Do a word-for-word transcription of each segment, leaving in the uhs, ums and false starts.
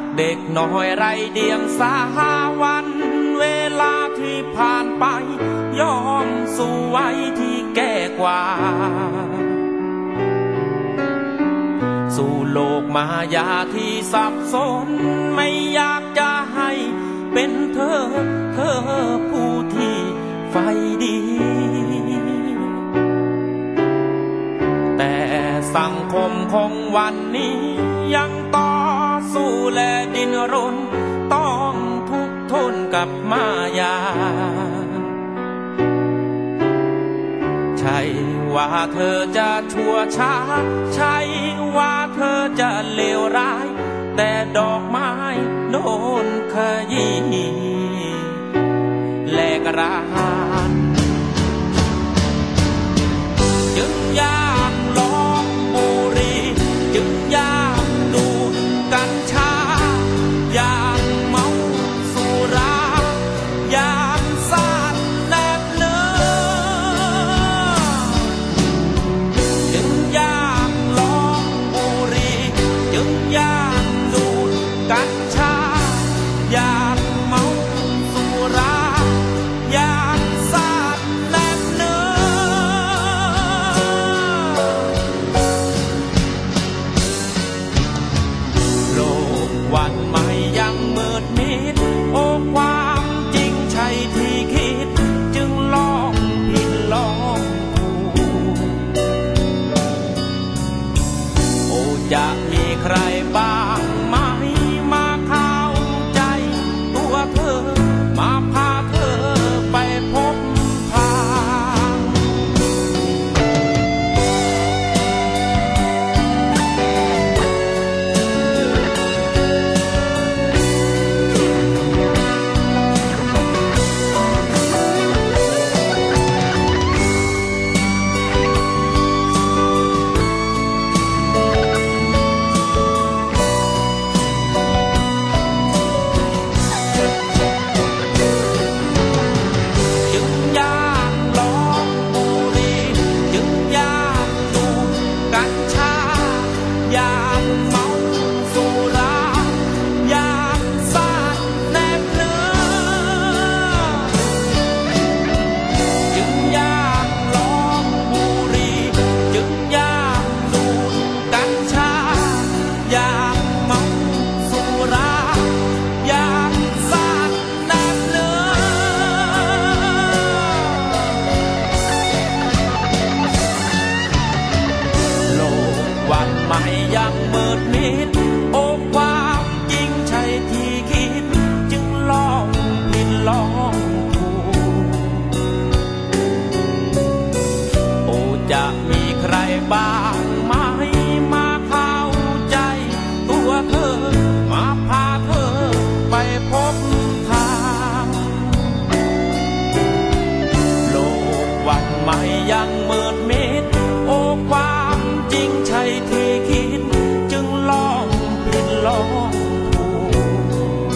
เด็กน้อยไรเดียงสาวันเวลาที่ผ่านไปยอมสู่วัยที่แก่กว่าสู่โลกมายาที่สับสนไม่อยากจะให้เป็นเธอเธอผู้ที่ไฟดีแต่สังคมของวันนี้ยังต่อสู้และดิ้นรนต้องทุกข์ทนกับมายาใช่ว่าเธอจะชั่วช้าใช่ว่าเธอจะเลวร้ายแต่ดอกไม้โดนขยี้แลกรานจึงอยากลองบุหรี่จึงอยากดูกัญชาอยากเมาสุราอยากสาดแนบเนื้อจึงอยากลองบุหรี่จึงอยากดูกัญชาอยากเมาสุราอยากสาดแนบเนื้อโลกวันใหม่ยังมืดมิดโอ้ความจริงใช่ที่คิดจึงลองผิดลองถูกโอ้จะมีใครบ้างไหมมาเข้าใจตัวเธอมาพาเธอไปพบทางจึงอยากลองบุหรี่จึงอยากดูกัญชาอยากเมาสุราอยากสาดแนบเนื้อจึงอยากลองบุหรี่จึงอยากดูกัญชาอยากเมาสุราอยากสาดแนบเนื้อโลกวันใหม่ยังมืดมิดโอ้ความจริงใช่ที่คิดจึงลองผิดลองถูกโอ้จะมีใครบ้างไหมมาเข้าใจตัวเธอมาพาเธอไปพบทางโลกวันใหม่ยังมืดมิดโอ้ความจริงใช่ที่คิดจึงลองผิดลองถูก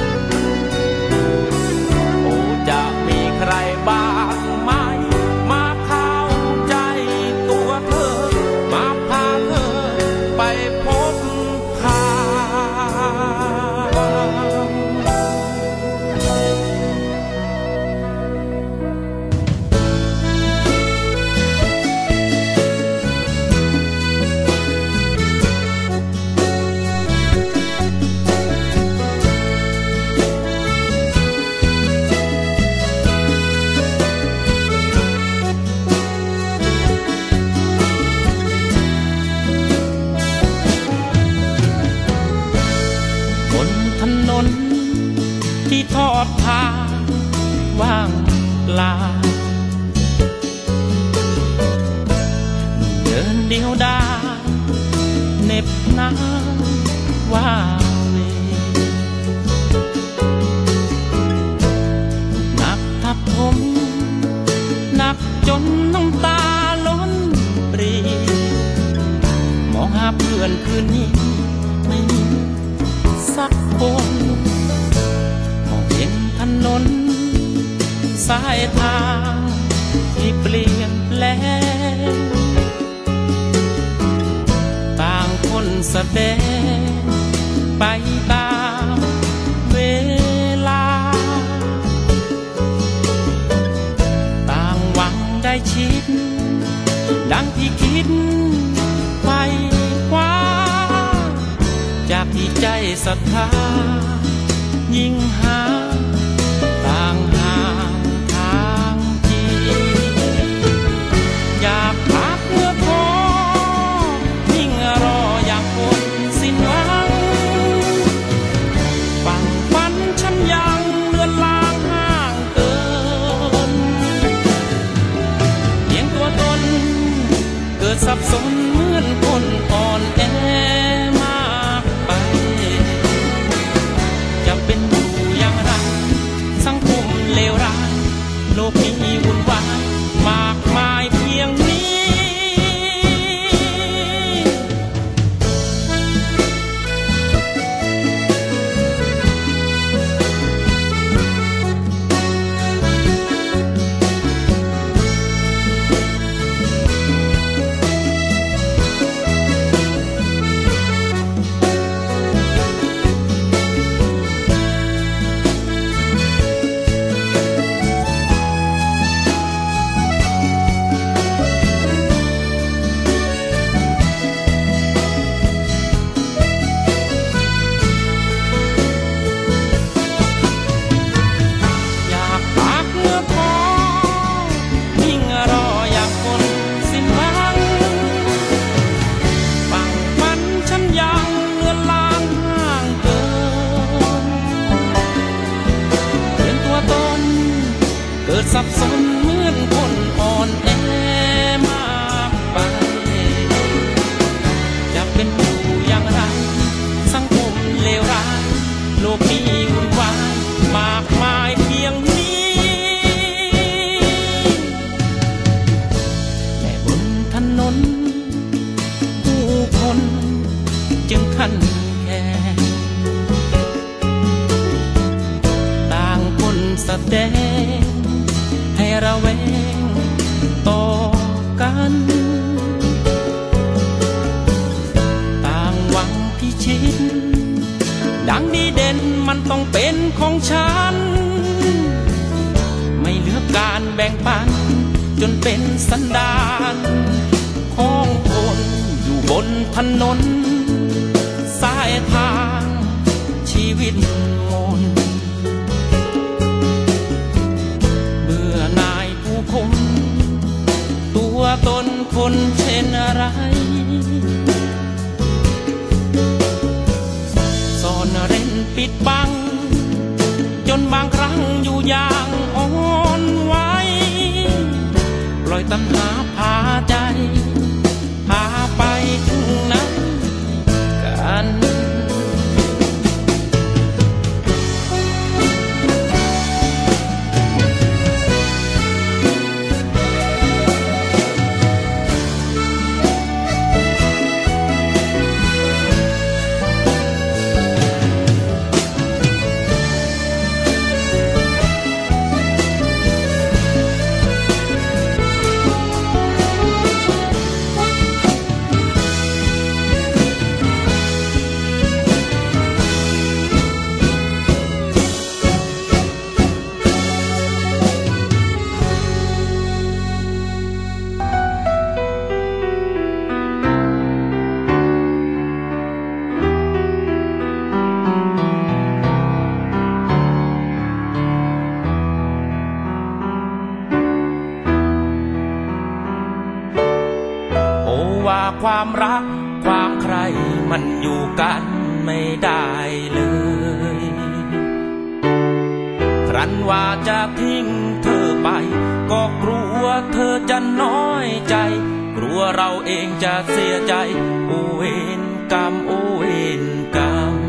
โอ้จะมีใครบ้างไหมมาเข้าใจตัวเธอมาพาเธอไปพบทางบนถนนที่ทอดทางว่างเปล่าเดินเดียวดายเหน็บหนาวว่าเวหนักทับถมหนักจนน้ำตาล้นปรีมองหาเพื่อนคืนนี้ไม่มีสักคนมองเห็นถนนสายทางที่เปลี่ยนแปลงต่างคนแสดงไปตามดังที่คิดไว้คว้าจากที่ใจศรัทธายิ่งหาต่างหาทางที่อยากพักเมื่อพอยิ่งรออยากคนสิ้นหวังฝังฝันฉันยังเลือนลางห่างเกินเพียงตัวตนเกิดสับสนเหมือนคนอ่อนแอมากไปจะเป็นอยู่อย่างไรสังคมเลวร้ายโลกนี้วุ่นวายมากมายเพียงนี้สับสนเหมือนคนอ่อนแอมากไปจะเป็นอยู่อย่างไรสังคมเลวร้ายโลกนี้วุ่นวายมากมายเพียงนี้แต่บนถนนผู้คนจึงขันแค่ต่างคนแสดงให้ระแวงต่อกันต่างหวังพิชิตดังดีเด่นมันต้องเป็นของฉันไม่เหลือการแบ่งปันจนเป็นสันดานของคนอยู่บนถนนสายทางชีวิตมนตัวตนคนเช่นอะไรซ่อนเร้นปิดบังจนบางครั้งอยู่อย่างอ่อนไหวปล่อยตัณหาพาใจพาไปถึงไหนกันความรักความใครมันอยู่กันไม่ได้เลยครั้นว่าจะทิ้งเธอไปก็กลัวเธอจะน้อยใจกลัวเราเองจะเสียใจโอเวนกรรมโอเวนกรรม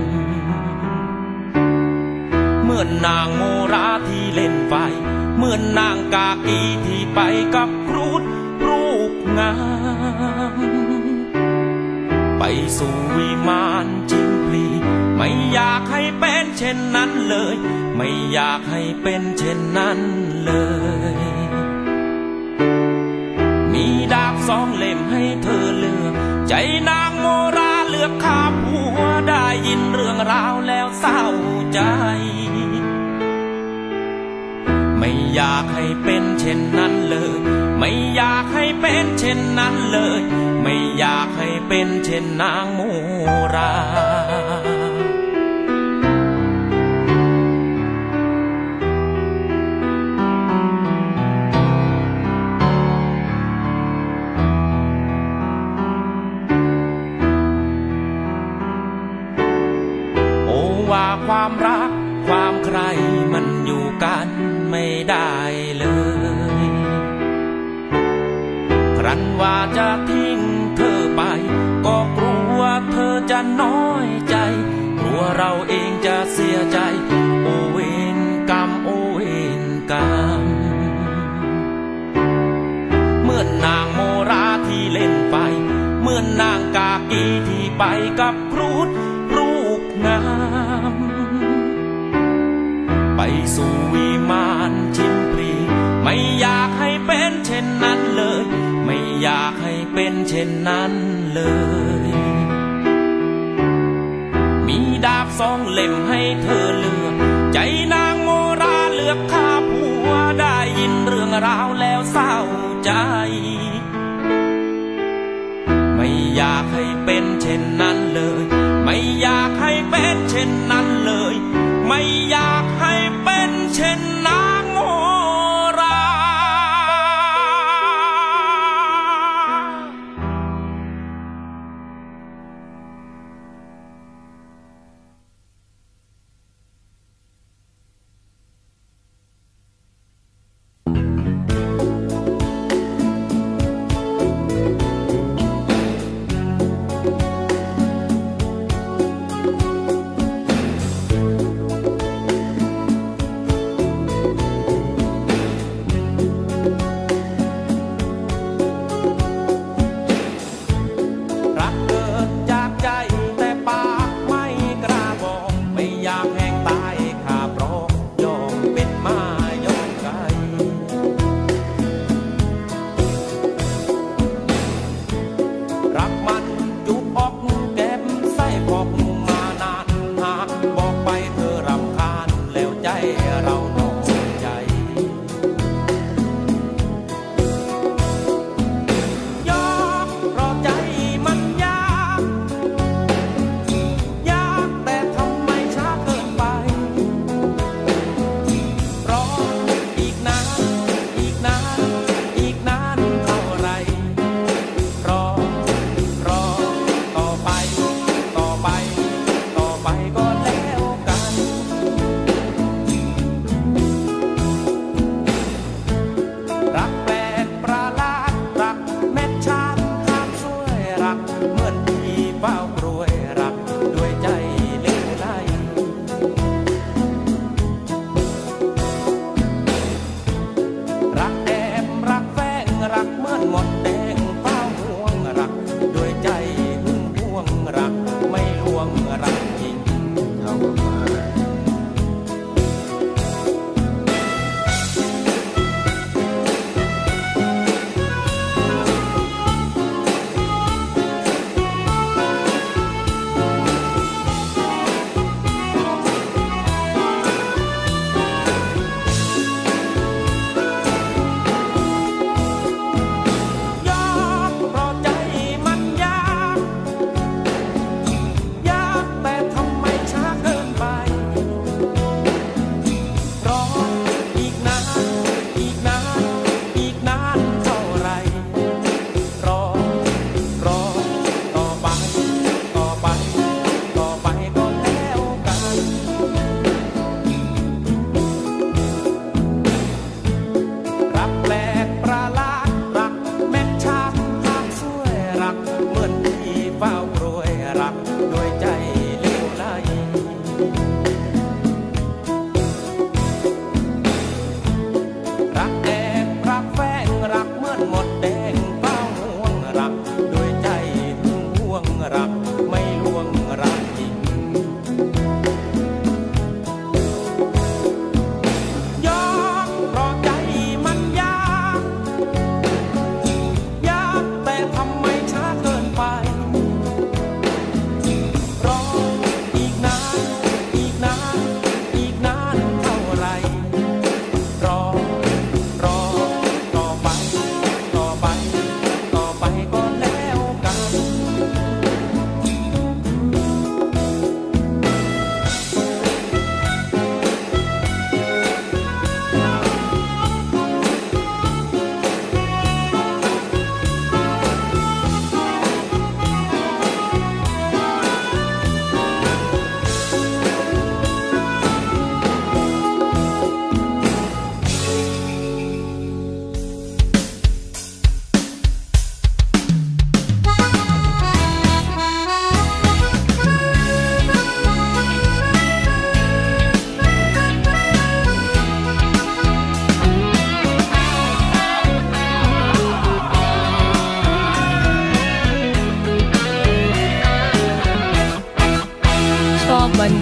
เหมือนนางโมราที่เล่นไฟเหมือนนางกากีที่ไปกับครูดรูปงามไปสู่วิมานจิมพลีไม่อยากให้เป็นเช่นนั้นเลยไม่อยากให้เป็นเช่นนั้นเลยมีดาบสองเล่มให้เธอเลือกใจนางโมราเลือกข้าผัวได้ยินเรื่องราวแล้วเศร้าใจไม่ไม่อยากให้เป็นเช่นนั้นเลยไม่อยากให้เป็นเช่นนั้นเลยไม่อยากให้เป็นเช่นนางโมราโอ้ว่าความรักความใครมันอยู่กันไม่ได้เลยครั้นว่าจะทิ้งเธอไปก็กลัวเธอจะน้อยใจกลัวเราเองจะเสียใจโอเวรกรรมโอเวรกรรมเหมือนนางโมราที่เล่นไปเหมือนนางกากีที่ไปกับครูดรูปงามไปสู่วิมานชิมพลีไม่อยากให้เป็นเช่นนั้นเลยไม่อยากให้เป็นเช่นนั้นเลยมีดาบสองเล่มให้เธอเลือกใจนางโมราเลือกข้าผัวได้ยินเรื่องราวแล้วเศร้าใจไม่อยากให้เป็นเช่นนั้นเลยไม่อยากให้เป็นเช่นนั้นเลยไม่อยากให้เป็นเช่นนางโมราต่อไปก็แล้วกัน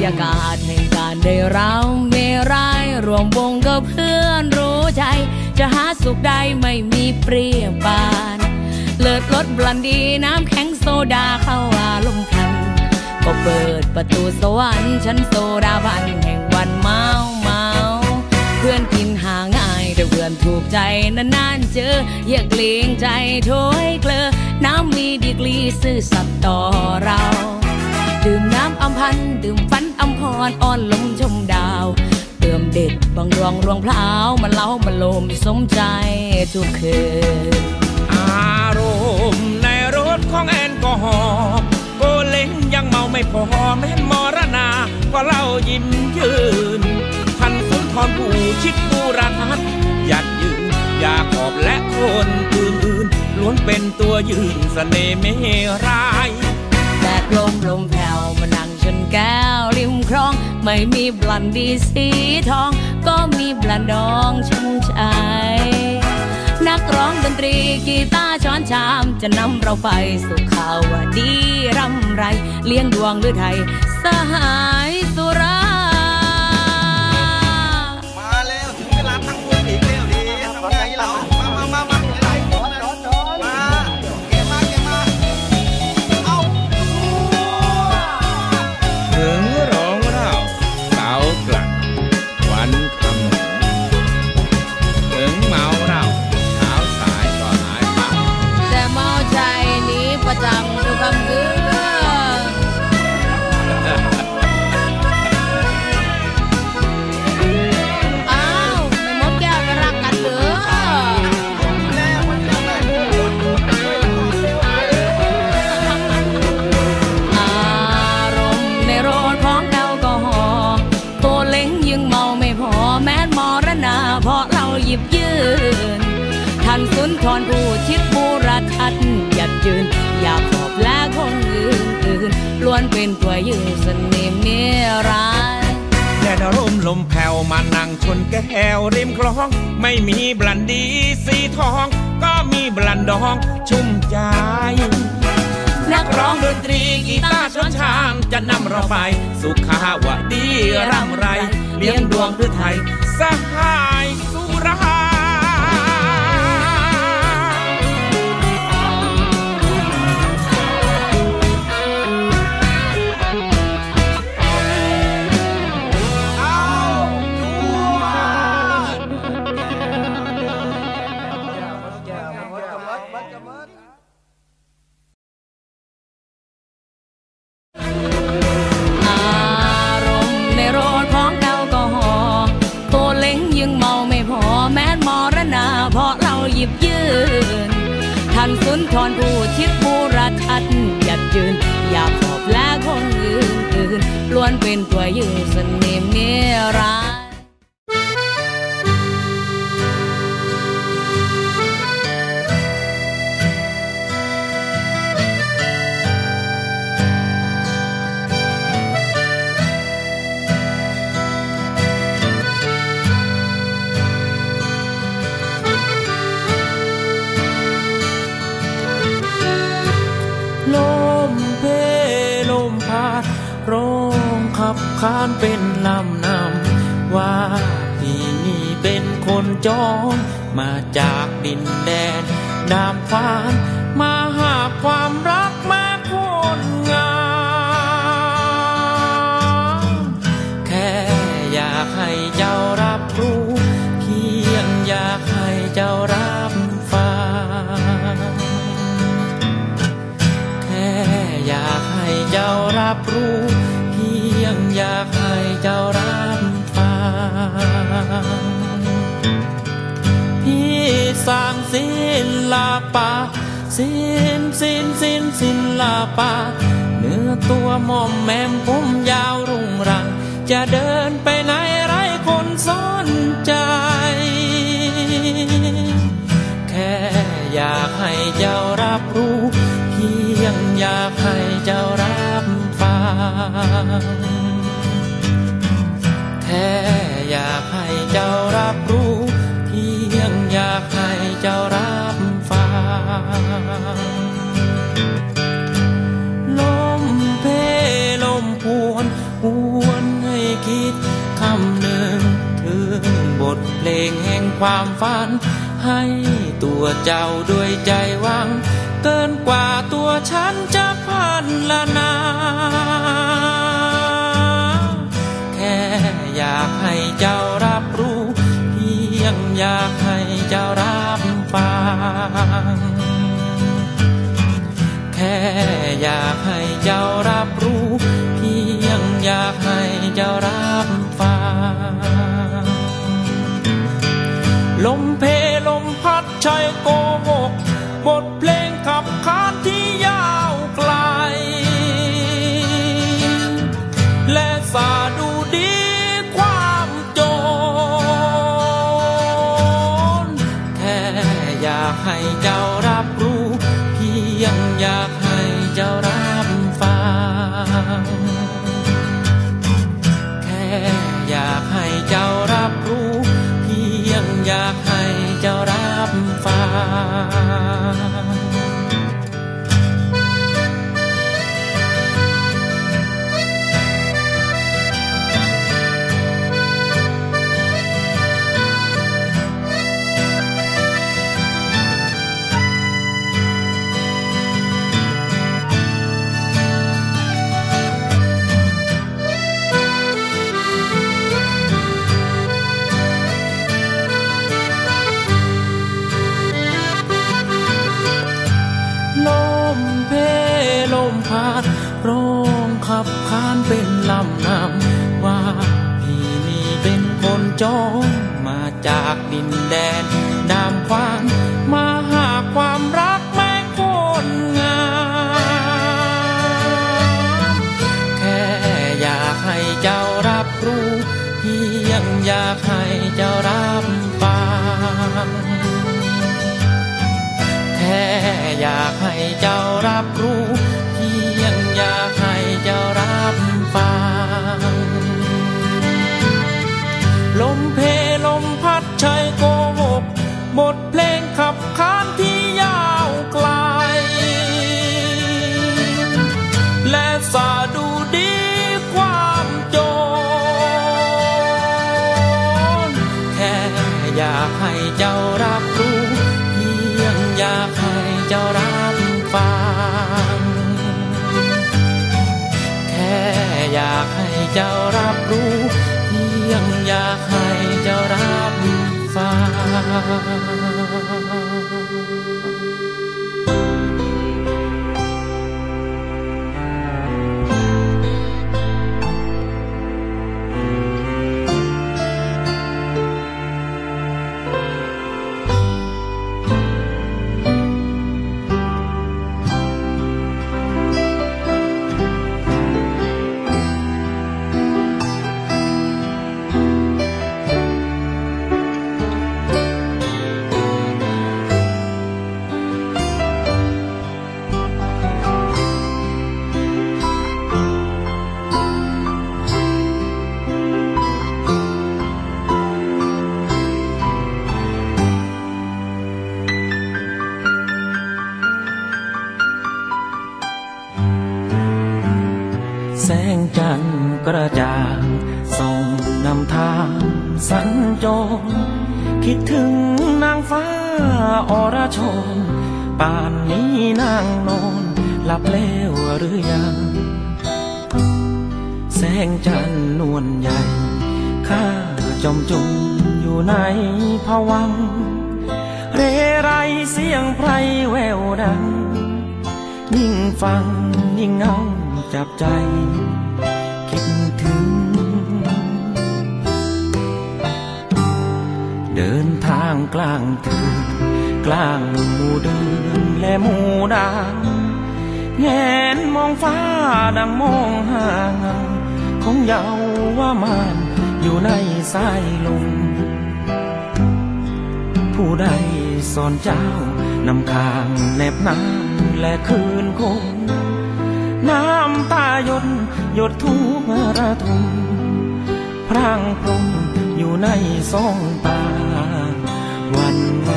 ยากาศแห่งการได้เราเมรัยรวมวงกับเพื่อนรู้ใจจะหาสุขได้ไม่มีเปรียบปานเลิศรสบลันดีน้ำแข็งโซดาเข้าอารมณ์พันก็เปิดประตูสวรรค์ชั้นโซดาบันแห่งวันเมาเมาเพื่อนกินหาง่ายแต่เพื่อนถูกใจนานๆเจออย่าเกรงใจโถยเกลอน้ำมีดีกรีซื่อสัตย์ต่อเราดื่มน้ำอำพันดื่มฝันอำพรอ่อนลงชมดาวเติมเด็ดบางดวงรวงพลาวมาเล่ามาลมสมใจทุกคืนอารมณ์ในรถของแอลกอฮอล์โกเล้งยังเมาไม่พอแม้มรณาก็เล่ายิ้มยืนทันสุนทรผู้ชิดบูรทัศน์หยัดยืนยาขอบและคนอื่นๆล้วนเป็นตัวยืนเสน่ห์เมรายแดดลมลมแผ่วมานั่งชนแก้วริมคลองไม่มีบลันดีสีทองก็มีบลันดองชุ่มใจนักร้องดนตรีกีตาร์ช้อนชามจะนำเราไปสู่ข่าวว่าดีรำไรเลี้ยงดวงหรือไทยสหายสุรามาแล้วถึงเวลาตั้งวงอีกแล้วดิทำไงเรามามามามาหลายคนนะมาเก็บมาเก็บมาเอาถึงร้องเราเสากลับวันคำถึงเมาเราประจำทุกคำเดือนอ้าวไม่มดแก้วไปรักกันเหรออารมณ์ในรถของแอลกอฮอล์โกเล้งยังเมาไม่พอแม้มรณาเพราะเราหยิบยืนท่านสุนทรผู้ชิดบูรทัศน์หยัดยืนอยากขอบและคงอื่นๆล้วนเป็นตัวยืนสนิมเนรายแดดร่มลมแผ่วมานั่งชนแก้วริมคลองไม่มีบลันดีสีทองก็มีบลันดองชุ่มใจนักร้องดนตรีกีตาร์ช้อนชามจะนำเราไปสุขาวดีร่ำไรเลี้ยงดวงด้วยไทยสหายสุราเพราะเราหยิบยืนท่านสุนทรผู้ชิดบูรทัศน์หยัดยืนอยากขอบและคงอื่นๆล้วนเป็นตัวยืนสนิมเนรายขานเป็นลำนำว่าพี่นี่เป็นคนจรมาจากดินแดนดามฟ้านมาหาความรักมาคนงามแค่อยากให้เจ้ารับรู้เพียงอยากให้เจ้ารับฟังแค่อยากให้เจ้ารับรู้ยังอยากให้เจ้ารับฟังพี่สร้างศิลปะศิลศิลศิลศิลปะเนื้อตัวมอมแมมผมยาวรุ่งรังจะเดินไปไหนไร้คนสนใจแค่อยากให้เจ้ารับรู้เพียงอยากให้เจ้ารับฟังแค่อยากให้เจ้ารับรู้เพียงอยากให้เจ้ารับฟังลมเพลลมพวนหวนคิดคำหนึ่งถึงบทเพลงแห่งความฝันให้ตัวเจ้าด้วยใจหวังเกินกว่าตัวฉันจะพันละนาแค่อยากให้เจ้ารับรู้เพียงอยากให้เจ้ารับฟังแค่อยากให้เจ้ารับรู้เพียงอยากให้เจ้ารับฟังลมเพลมพัดใช่โกหกบทเพลงขับขานที่ยาวไกลและสาดูดีความโจรแค่อยากให้เจ้ารับรู้เพียงอยากให้เจ้ารับฟังแค่อยากให้เจ้ารับรู้เพียงอยากให้เจ้ารับฟังร้องขับขานเป็นลำนำว่าพี่นี่เป็นคนจองมาจากดินแดนดามขวางมาหาความรักแม่คนงามแค่อยากให้เจ้ารับรู้เพียงอยากให้เจ้ารับฟังแค่อยากให้เจ้ารับรู้อยากให้เจ้ารับฟังลมเพลมพัดใช่โกหกบทเพลงขับขานที่ยาวไกลและสาดูดีความโจรแค่อยากให้เจ้ารับรู้เพียงอยากให้เจ้ารับฟังอยากให้เจ้ารับรู้เพียงอยากให้เจ้ารับฟัแสงจันทร์กระจ่างส่องนำทางสัญจรคิดถึงนางฟ้าอรชรป่านนี้นางนอนหลับแล้วหรือยังแสงจันทร์นวลใหญ่ข้าจมจุ่มอยู่ในภวังค์เรไรเสียงไพรแววดังยิ่งฟังยิ่งเงาจับใจคิดถึงเดินทางกลางเถื่อนกลางหมู่เดือนและหมู่ดาวแงนมองฟ้าดังมองห่างของเยาวมานอยู่ในสายลมผู้ใดสอนเจ้านำข้างแนบน้ำและคืนคงน้ำตาหยดหยดทุกระทมพร่างพรมอยู่ในสองตาหวั่นไหว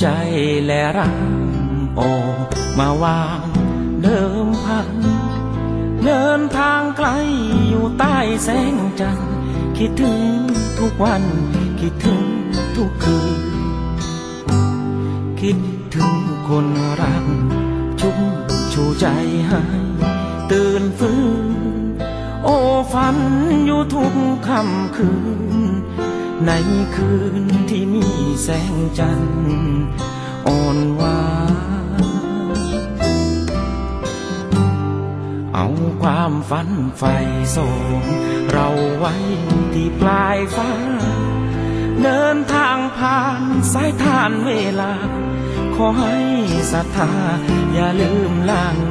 ใจและรักออกมาวางเดิมพันเดินทางไกลอยู่ใต้แสงจันทร์คิดถึงทุกวันคิดถึงทุกคืนคิดถึงคนรักชุ่มชูใจให้ตื่นฟื้นโอ้ฝันอยู่ทุกค่ำคืนในคืนที่มีแสงจันทร์อ่อนหวานเอาความฝันใฝ่ส่งเราไว้ที่ปลายฟ้าเดินทางผ่านสายทานเวลาขอให้ศรัทธาอย่าลืมล้าง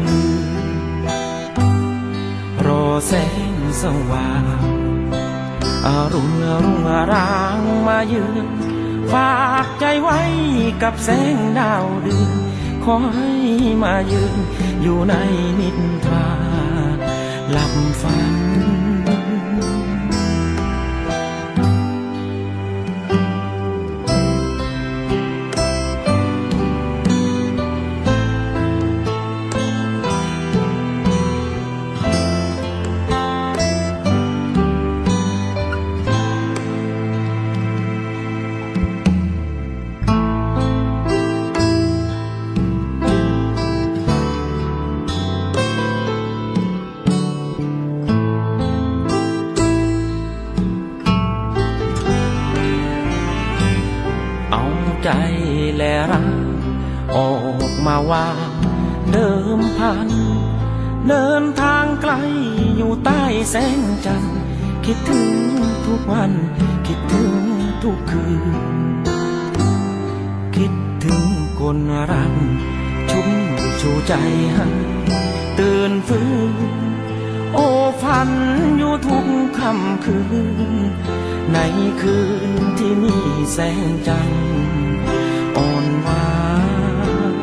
รอแสงสว่างอรุณรุ่งรางมาเยือนฝากใจไว้กับแสงดาวเดือนขอให้มายืนอยู่ในนิทราหลับฝันใจและรักออกมาวางเดิมพันเดินทางไกลอยู่ใต้แสงจันทร์คิดถึงทุกวันคิดถึงทุกคืนคิดถึงคนรักชุ่มชูใจให้ตื่นฟื้นโอ้ฝันอยู่ทุกค่ำคืนในคืนที่มีแสงจันทร์อ่อนหวาน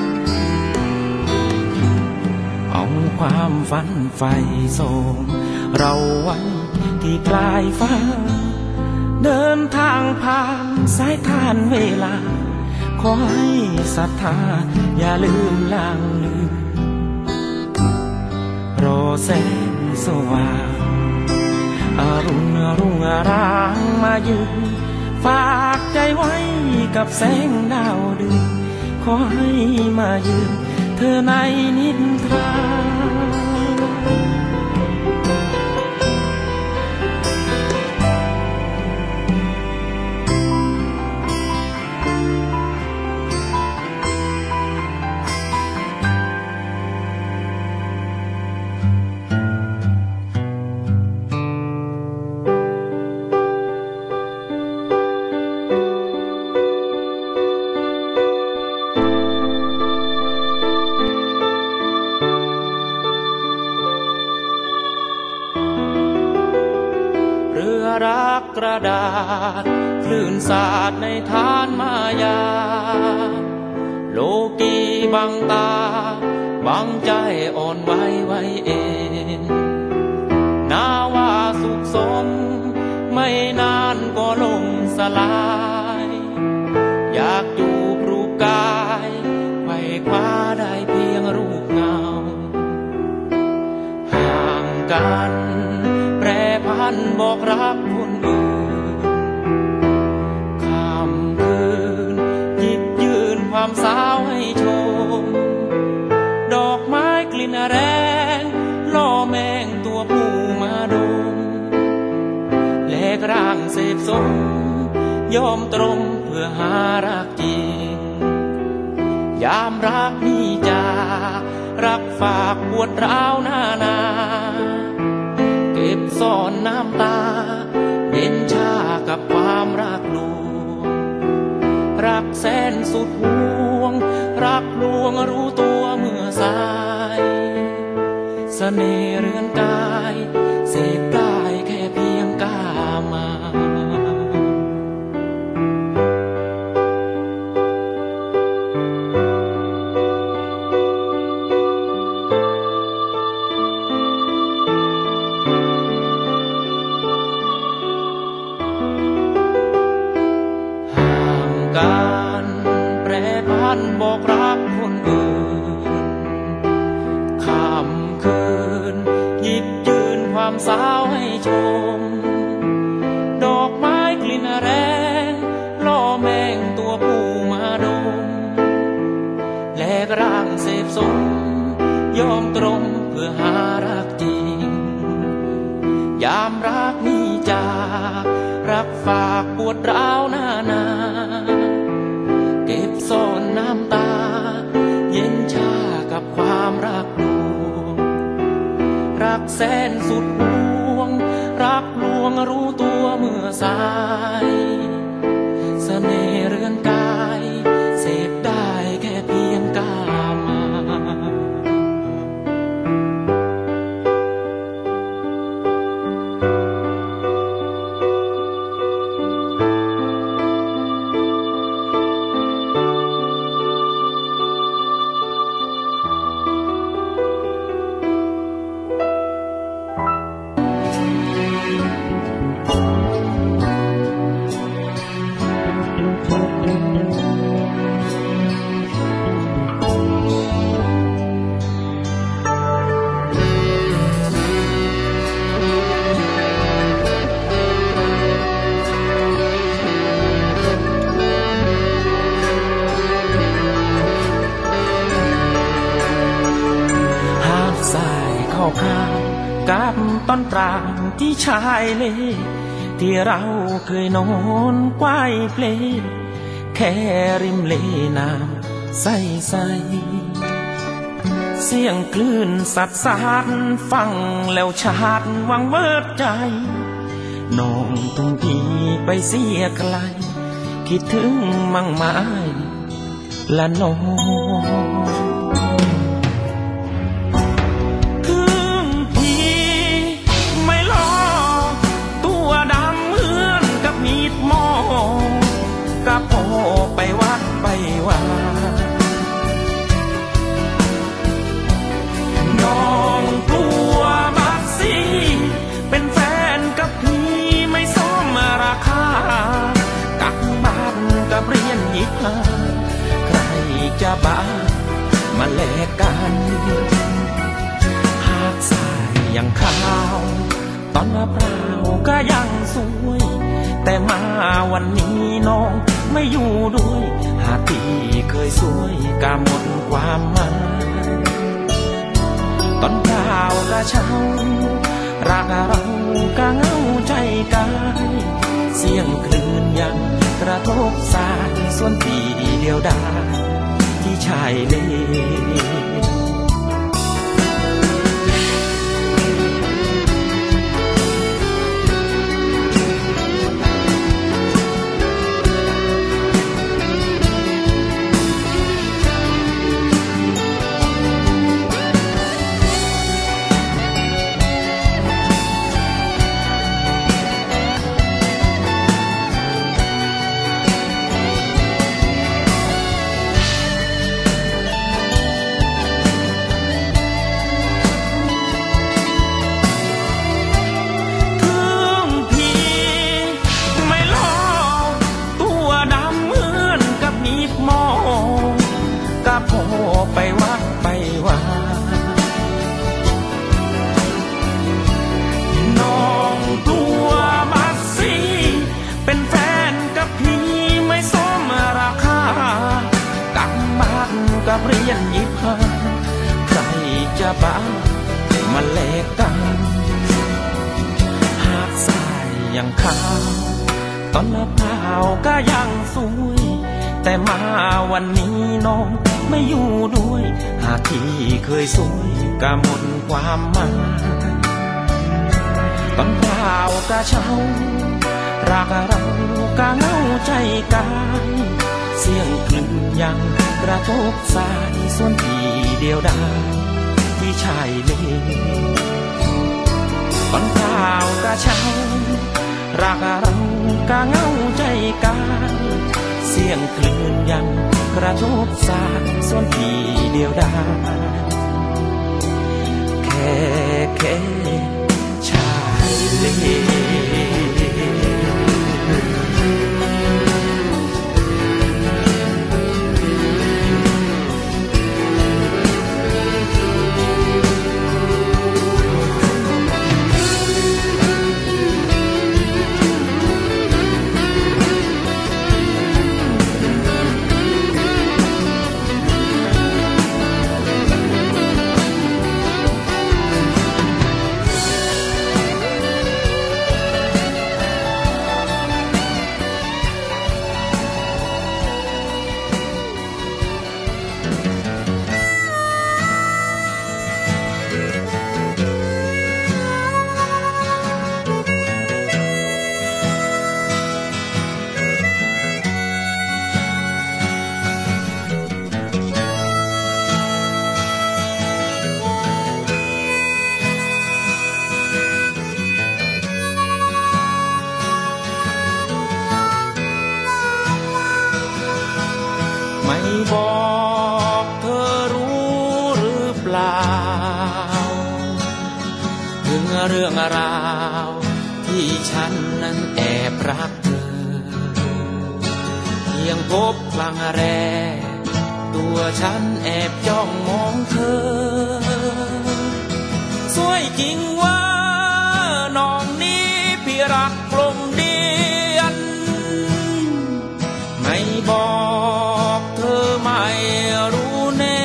เอาความฝันใฝ่ส่งเราไว้ที่ปลายฟ้าเดินทางผ่านสายทานเวลาขอให้ศรัทธาอย่าลืมล้างเลือนรอแสงสว่างอรุณรุ่งรางมายืนฝากใจไว้กับแสงดาวเดือนขอให้มายืนเธอในนิทรารักกระดาษคลื่นสาดในทานมายาโลกีบังตาบังใจอ่อนไหวไว้เองนาว่าสุขสมไม่นานก็ลงสลายอยากจูบรูปกายไขว่คว้าได้เพียงรูปเงาห่างกันแปรพันบอกรักคนอื่นข้ามคืนหยิบยืนความสาวให้ชมดอกไม้กลิ่นแรงล่อแมงตัวผู้มาดมแลกร่างเสพสมยอมตรงเพื่อหารักจริงยามรักนี้จากรักฝากปวดร้าวหน้านาเก็บซ่อนน้ำตาเย็นชากับความรักลวงรักแสนสุดห่วงรักลวงรู้ตัวเมื่อสายเสน่ห์เรือนกายเสพได้แค่เพียงกามาการแปรบอกรักคนอื่นค่ำคืนหยิบยืนความสาวให้ชมดอกไม้กลิ่นแรงล่อแมงตัวผู้มาดมแลกร่างเสพสมยอมตรงเพื่อหารักจริงยามรักนี้จากรักฝากปวดร้าวหน้านาเก็บซ่อนน้ำตาเย็นชากับความรักลวงรักแสนสุดห่วงรักลวงรู้ตัวเมื่อสายเสน่ห์เรือนกายเสพได้แค่เพียงกามากับต้นตราบที่ชายเลที่เราเคยนอนกวายเพลแค่ริมเลน้ำใสใสเสียงคลื่นสัดสาดฟังแล้วชาดวังเวิดใจน้องทุ่งทีไปเสียไกลคิดถึงมั่งไม้ละน้องกับพ่อไปวัดไปว่าน้องกลัวบัดซีเป็นแฟนกับพี่ไม่สมราคากับบ้านกับเรียนยิบหาใครจะบ้ามาแลกกันหากสายยังขาวตอนมะพร้าวก็ยังสวยแต่มาวันนี้น้องไม่อยู่ด้วยหากที่เคยสวยก็หมดความหมายตอนข่าวก็เช้ารักเราก็เหงาใจกายเสียงคลื่นยังกระทบสายส่วนที่เดียวดายที่ชายเลไปวัดไปว่าน้องตัวมัดซีเป็นแฟนกับพี่ไม่สมราคากับบ้านกับเรียนยิบหาใครจะบ้ามาแลกกันหากสายยังขาวตอนมะพร้าวก็ยังสวยแต่มาวันนี้น้องไม่อยู่ด้วยหากที่เคยสวยก็หมดความหมายตอนข่าวก็เช้ารักเราก็เหงาใจกายเสียงคลื่นยังกระทบสายส่วนที่เดียวดายที่ชายเลตอนข่าวก็เช้ารักเราก็เหงาใจกายเสียงคลื่นยังกระทบสายส่วนที่เดียวดายแค่แค่ชายเลไม่บอกเธอรู้หรือเปล่าถึงเรื่องราวที่ฉันนั้นแอบรักเธอเพียงพบครั้งแรกตัวฉันแอบจ้องมองเธอสวยจริงว่าน้องนี้พี่รักกลมเดียนไม่บอกเธอไม่รู้แน่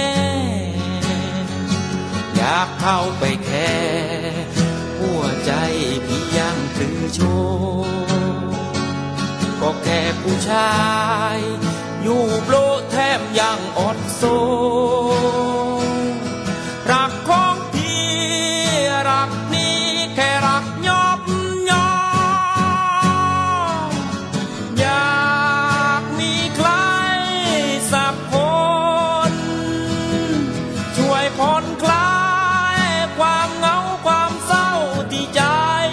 อยากเข้าไปแค่หัวใจพี่ยังถือโชว์ก็แค่ผู้ชายอยู่โปรแทมยังอดโซรักของพี่รักนี้แค่รักยอบยออยากมีใครสักคนช่วยผ่อนคลายความเหงาความเศร้าที่ใจ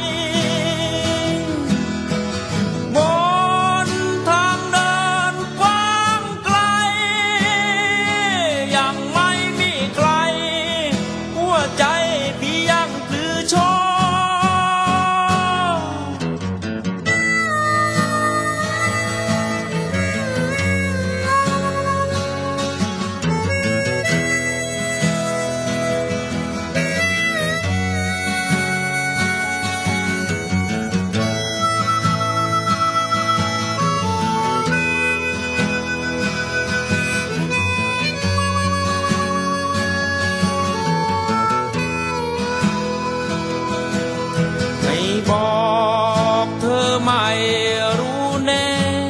บนทางเดินกว้างไกลยังไม่มีใครหัวใจพี่ยังพลือโชไม่บอกเธอไม่รู้แน่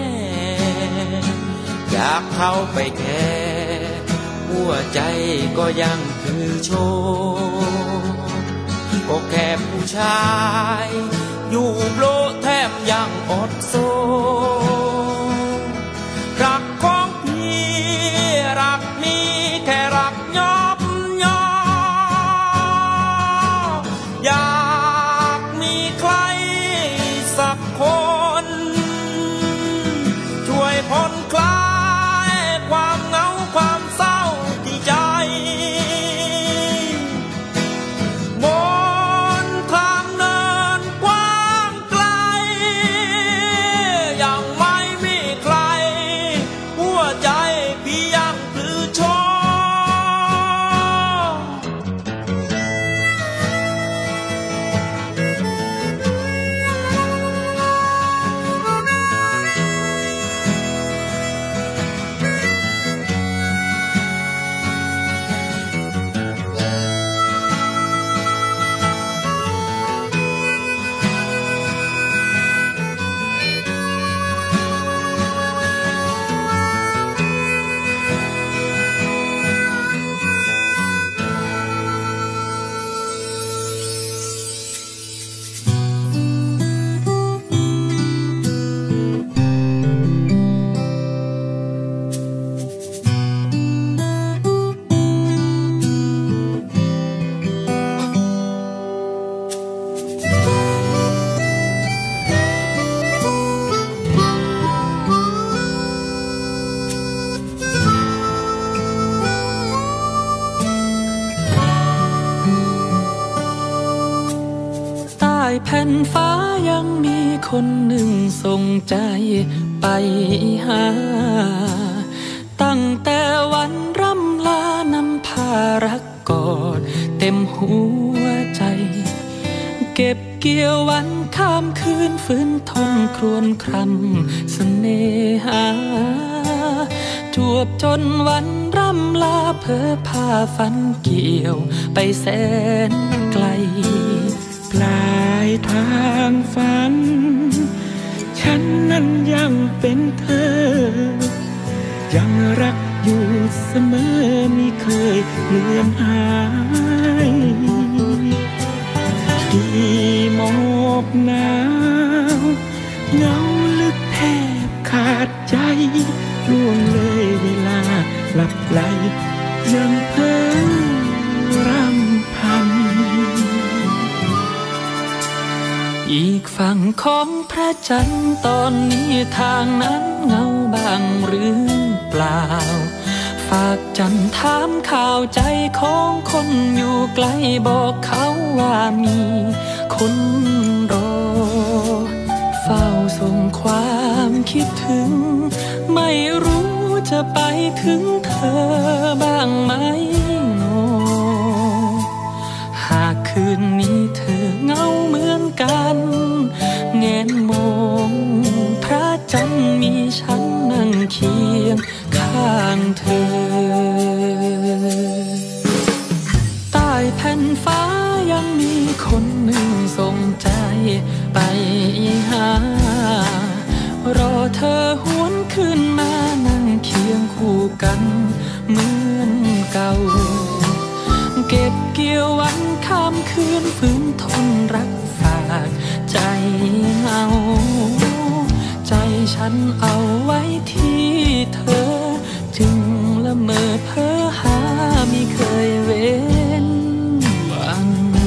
อยากเข้าไปแค่หัวใจก็ยังคือโชว์ก็แค่ผู้ชายอยู่โปรแทมยังอดโซรักของพี่รักนี้แค่รักยอบยออยากมีใครสักคนช่วยผ่อนคลายความเหงาความเศร้าที่ใจบนทางเดินกว้างไกลยังไม่มีใครหัวใจพี่ยังพลือโชใต้แผ่นฟ้ายังมีคนหนึ่งส่งใจไปหาตั้งแต่วันร่ำลานำพารักกอดเต็มหัวใจเก็บเกี่ยววันข้ามคืนฝืนทนครวญครำเสน่หาจวบจนวันร่ำลาเพ้อพาฝันเกี่ยวไปแสนไกลปลายทางฝันฉันนั้นยังเป็นเธอยังรักอยู่เสมอไม่เคยเลือนหายกี่หมอกหนาวเหงาลึกแทบขาดใจล่วงเลยเวลาหลับไหลยังเพ้อรำพันอีกฝั่งของพระจันทร์ตอนนี้ทางนั้นเงาบางหรือเปเปล่าฝากจันถามข่าวใจของคนอยู่ไกลบอกเขาว่ามีคนรอเฝ้าส่งความคิดถึงไม่รู้จะไปถึงเธอบ้างไหมโนหากคืนนี้เธอเหงาเหมือนกันแงนมองพระจันทร์มีฉันนั่งเคียงข้างเธอใต้แผ่นฟ้ายังมีคนหนึ่งส่งใจไปหารอเธอหวนขึ้นมานั่งเคียงคู่กันเหมือนเก่าเก็บเกี่ยววันข้ามคืนฝืนทนรักฝากใจเอาใจฉันเอาไว้ที่เธอจึงละเมอเพ้อหาไม่เคยเว้นวัน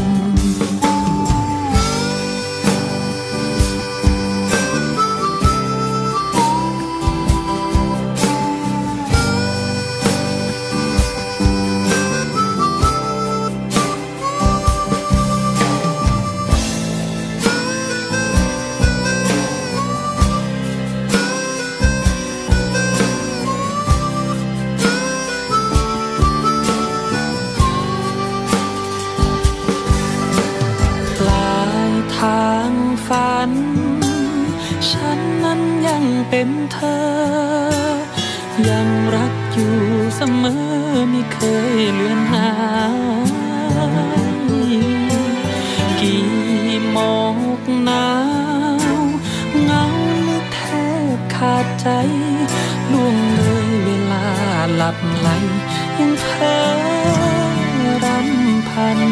ฝันฉันนั้นยังเป็นเธอยังรักอยู่เสมอไม่เคยเลือนหายกี่หมอกหนาวเงาแทบขาดใจล่วงเลยเวลาหลับไหลยังเพ้อรำพัน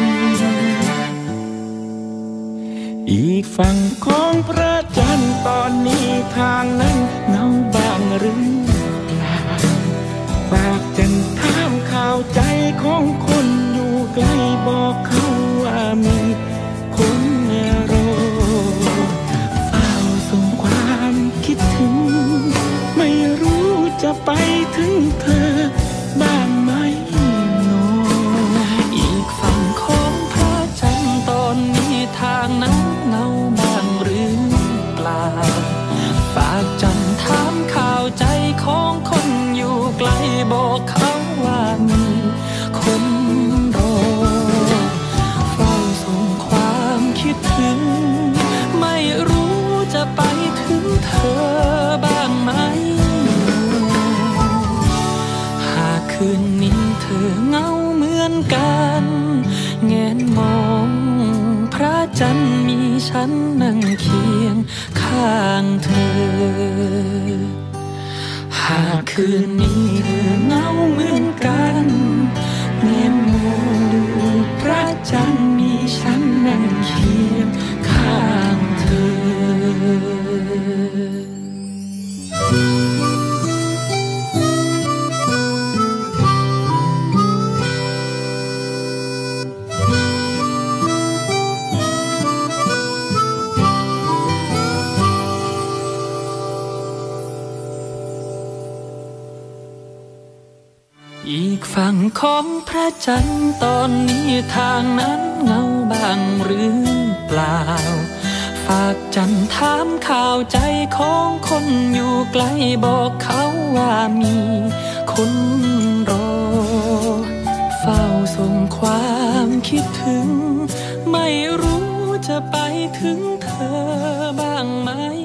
อีกฝั่งของพระจันทร์ตอนนี้ทางนั้นเงาบางหรือเปล่าฝากจันถามข่าวใจของคนอยู่ไกลบอกเขาว่ามีคนรอเฝ้าส่งความคิดถึงไม่รู้จะไปถึงเธอบ้างไหมโนอีกฝั่งของพระจันทร์ตอนนี้ทางนั้นเงาบางหรือเปล่าฝากจันถามข่าวใจของคนอยู่ไกลบอกเขาว่ามีคนรอเฝ้าส่งความคิดถึงไม่รู้จะไปถึงเธอบ้างไหมหากคืนนี้เธอเหงาเหมือนกันแงนมองพระจันทร์มีฉันนั่งเคียงข้างเธอหากคืนนี้เธอเหงาเหมือนกันแงนมองดูพระจันทร์มีฉันนั่งเคียงข้างเธออีกฝั่งของพระจันทร์ตอนนี้ทางนั้นเงาบางหรือเปล่าฝากจันถามข่าวใจของคนอยู่ไกลบอกเขาว่ามีคนรอเฝ้าส่งความคิดถึงไม่รู้จะไปถึงเธอบ้างไหม